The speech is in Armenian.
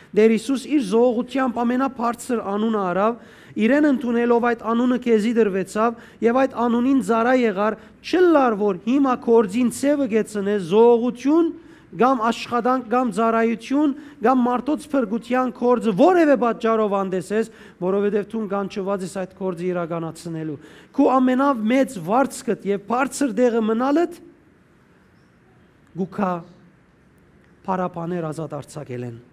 Տեր Հիսուս իր զողությամբ ամենաբարձր անունը արավ, իրեն ընդունելով այդ անունը քեզի դրվեցավ եւ այդ անունին ծառա եղար, չլար որ հիմա կորձին ցևը գեցնե զողություն կամ աշխատանք կամ ծառայություն կամ մարդոց փրկության կորձը որևէ պատճառով անդեսես, որովհետեւ դու կանչված ես այդ կորձը իրականացնելու։ Քու ամենամեծ վարձքդ եւ բարձր դեղը մնալդ գուքա փարապաներ ազատ արձակել են։